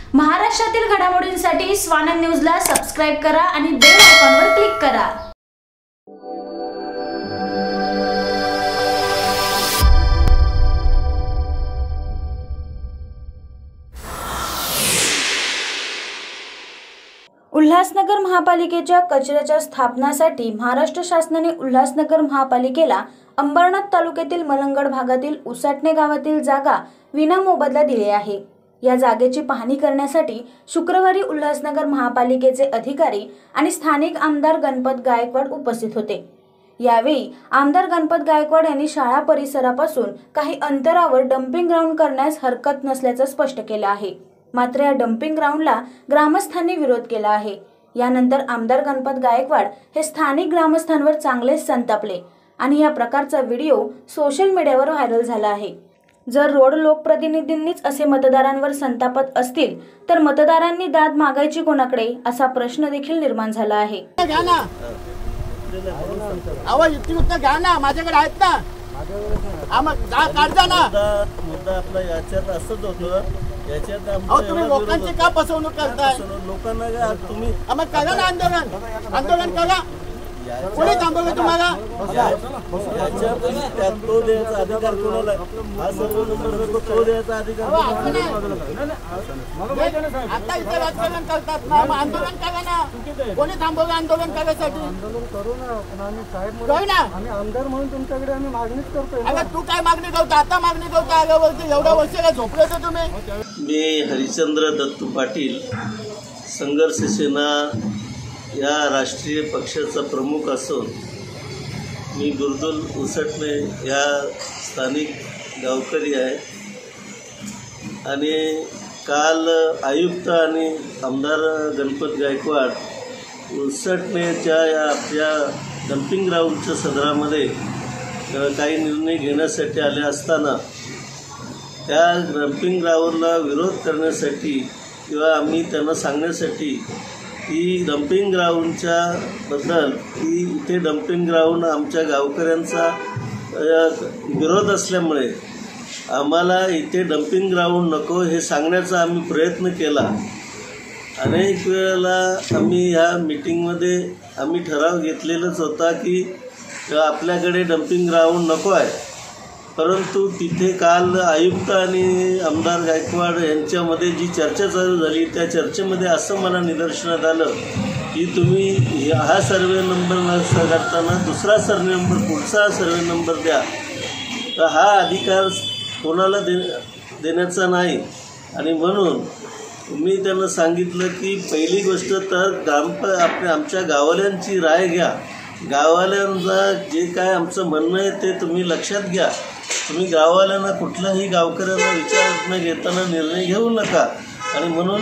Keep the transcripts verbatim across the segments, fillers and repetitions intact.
महाराष्ट्रातील घडामोडींसाठी स्वानंद न्यूजला सबस्क्राइब करा आणि बेल आयकॉनवर क्लिक करा। उल्हासनगर महापालिकेच्या कचऱ्याच्या स्थापनासाठी महाराष्ट्र शासनाने उल्हासनगर महापालिकेला अंबरनाथ तालुक्यातील मलंगड भागातील उसाटणे गावातील जागा विनामोबदला दिली आहे। या जागेची पाहणी करण्यासाठी शुक्रवारी उल्हासनगर महापालिकेचे अधिकारी आणि स्थानिक आमदार गणपत गायकवाड उपस्थित होते। यावेळी आमदार गणपत गायकवाड यांनी शाळा परिसरापासून काही अंतरावर डंपिंग ग्राउंड करण्यास हरकत नसल्याचं स्पष्ट केलं आहे। मात्र या डंपिंग ग्राउंडला ग्रामस्थांनी विरोध केला आहे। यानंतर आमदार गणपत गायकवाड हे स्थानिक ग्रामस्थांवर चांगलेच संतापले आणि या प्रकारचा व्हिडिओ सोशल मीडियावर व्हायरल झाला आहे। जर रोड लोकप्रतिनिधींनीच असे मतदारांवर संतापत असतील तर मतदारांनी दाद मागायची कोणाकडे असा प्रश्न देखील निर्माण झाला आहे। आवाज युक्तियुक्त घ्या ना, माझ्याकडे आहेत ना, काढजा ना। मुद्दा आपला याच्यात असंच होतं। याच्यात तुम्ही लोकांची का फसवणूक करताय? लोकांना तुम्ही मग करा ना आंदोलन, आंदोलन करा। कोणी थांबवलं तुम्हाला? तो द्यायचा अधिकार कोणाला? हा सर्व नंबर तो द्यायचा अधिकार आता इथे राजकारण करतात ना, आंदोलन करा ना। कोणी थांबवलं आंदोलन करायसाठी? आमदार म्हणून तुमच्याकडे आम्ही मागणीच करतोय। अगं तू काय मागणी करतो? आता मागणी करतो आगावरती? एवढ्या वर्ष काय झोपले होते तुम्ही? मी हरिश्चंद्र दत्तू पाटील, संघर्ष सेना या राष्ट्रीय पक्षाचा प्रमुख असून मी गुरदुल उसटणे या स्थानिक गावकरी आहे आणि काल आयुक्त आणि आमदार गणपत गायकवाड उसटणेच्या या आपल्या डम्पिंग ग्राउंडच्या सदरामध्ये काही निर्णय घेण्यासाठी आले असताना त्या डम्पिंग ग्राउंडला विरोध करण्यासाठी किंवा आम्ही त्यांना सांगण्यासाठी की डम्पिंग ग्राउंडच्या बद्दल की इथे डम्पिंग ग्राउंड आमच्या गावकऱ्यांचा विरोध असल्यामुळे आम्हाला इथे डम्पिंग ग्राउंड नको हे सांगण्याचा आम्ही प्रयत्न केला। अनेक वेळेला आम्ही ह्या मीटिंगमध्ये आम्ही ठराव घेतलेलाच होता की आपल्याकडे डम्पिंग ग्राउंड नको आहे, परंतु तिथे काल आयुक्त आणि आमदार गायकवाड यांच्यामध्ये जी चर्चा चालू झाली त्या चर्चेमध्ये असं मला निदर्शनात आलं की तुम्ही हा सर्वे नंबर न करताना दुसरा सर्वे नंबर पुढचा सर्वे नंबर द्या, तर हा अधिकार कोणाला दे देण्याचा नाही। आणि म्हणून मी त्यांना सांगितलं की पहिली गोष्ट तर ग्राम आपल्या आमच्या गाववाल्यांची राय घ्या, गाववाल्यांचा जे काय आमचं म्हणणं आहे ते तुम्ही लक्षात घ्या। तुम्ही गाववाल्यांना कुठल्याही गावकऱ्यांना विचार न घेताना निर्णय घेऊ नका। आणि म्हणून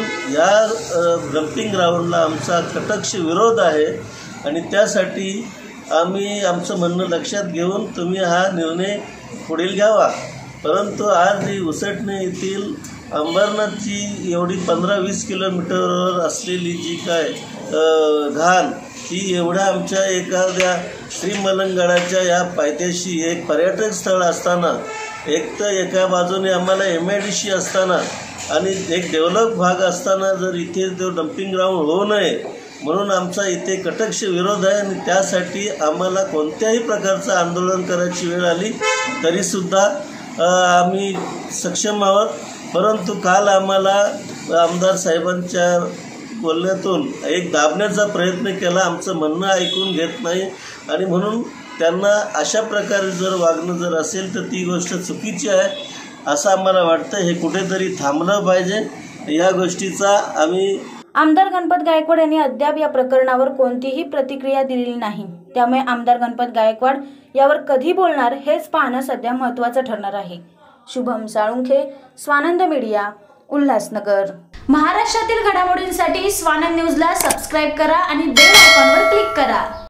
या डम्पिंग ग्राउंडला आमचा कटक्ष विरोध आहे आणि त्यासाठी आम्ही आमचं म्हणणं लक्षात घेऊन तुम्ही हा निर्णय पुढील घ्यावा। परंतु आज ही उसटणे येथील अंबरनाथची एवढी पंधरा वीस किलोमीटरवर असलेली जी काय घाण ही एवढ्या आमच्या एखाद्या श्रीमलंगडाच्या या पायथ्याशी एक पर्यटक स्थळ असताना, एक तर एका बाजूने आम्हाला एम आय डी सी असताना आणि एक डेव्हलप भाग असताना जर इथे तो डम्पिंग ग्राउंड होऊ नये म्हणून आमचा इथे कटक्ष विरोध आहे आणि त्यासाठी आम्हाला कोणत्याही प्रकारचं आंदोलन करायची वेळ आली तरीसुद्धा आम्ही सक्षम आहोत। परंतु काल आम्हाला आमदार साहेबांच्या बोलण्यातून एक दाबण्याचा प्रयत्न केला, आमचं म्हणणं ऐकून घेत नाही आणि म्हणून त्यांना अशा प्रकारे जर वागणं जर असेल तर ती गोष्ट चुकीची आहे असं आम्हाला वाटतं। हे कुठेतरी थांबलं पाहिजे। या गोष्टीचा आम्ही आमदार गणपत गायकवाड यांनी अद्याप या प्रकरणावर कोणतीही प्रतिक्रिया दिलेली नाही, त्यामुळे आमदार गणपत गायकवाड यावर कधी बोलणार हेच पाहणं सध्या महत्त्वाचं ठरणार आहे। शुभम साळुंखे, स्वानंद मीडिया, उल्हासनगर। महाराष्ट्रातील घडामोडींसाठी स्वानंद न्यूजला सबस्क्राइब करा आणि बेल आयकॉनवर क्लिक करा।